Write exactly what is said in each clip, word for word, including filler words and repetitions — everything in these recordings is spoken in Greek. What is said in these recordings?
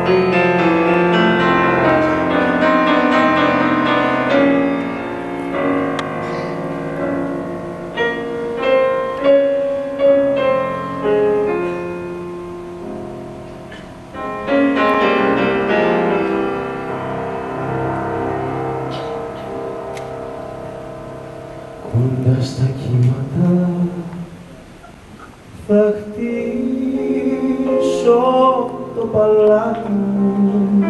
Κοντά στα κύματα θα χτίσω το παλάτι μου,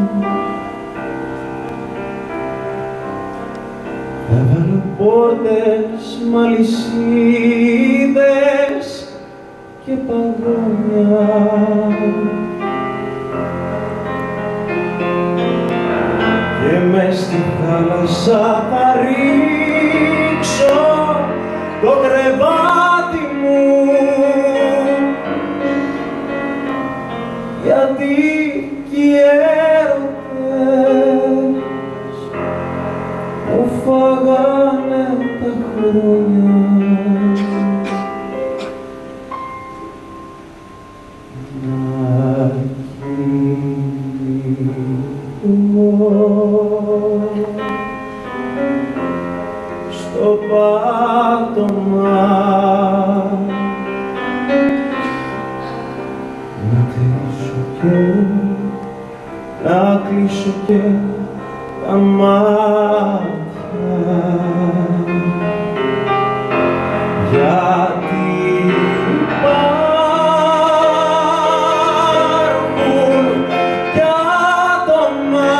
θα βάλω πόρτες μ' αλυσίδες και παγόνια, και μες στη θάλασσα θα ρίξω το κρεβάτι μου, γιατί κι οι έρωτες μου φάγανε τα χρόνια. Να στο πάτωμα, να κλείσω και να κλείσω και τα μάτια, γιατί υπάρχουν κι άτομα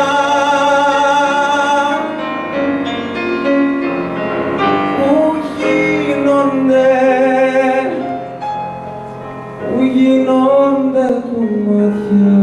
που γίνονται, που γίνονται κομμάτια.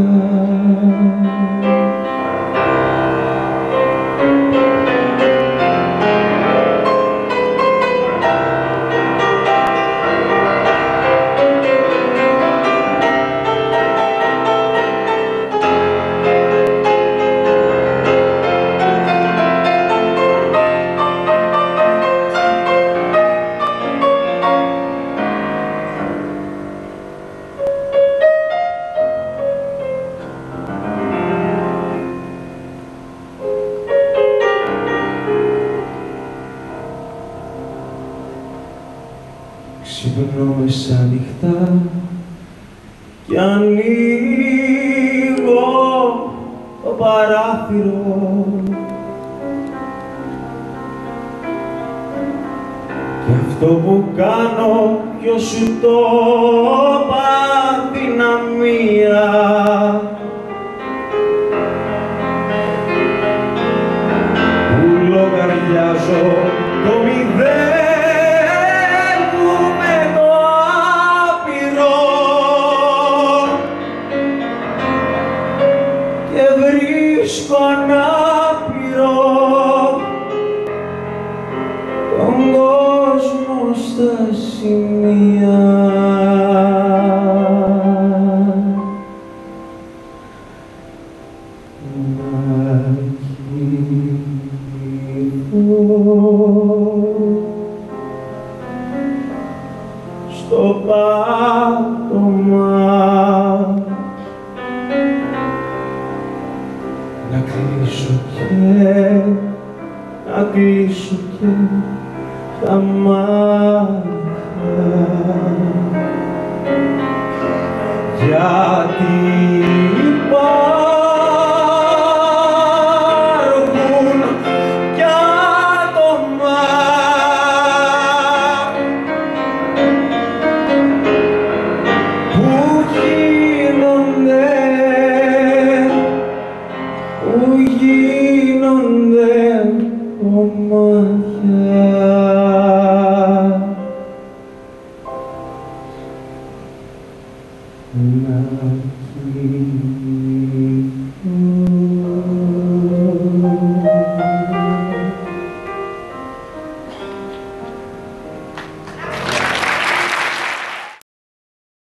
Ξυπνώ μεσάνυχτα κι ανοίγω το παράθυρο, κι αυτό που κάνω ποιος σου το είπα, δυναμία, που λογαριάζω το μηδέν και βρίσκω ανάπηρο τον κόσμο στα σημεία. Να κοιμηθώ στο πάτωμα, να κλείσω και, να κλείσω και τα μάτια, για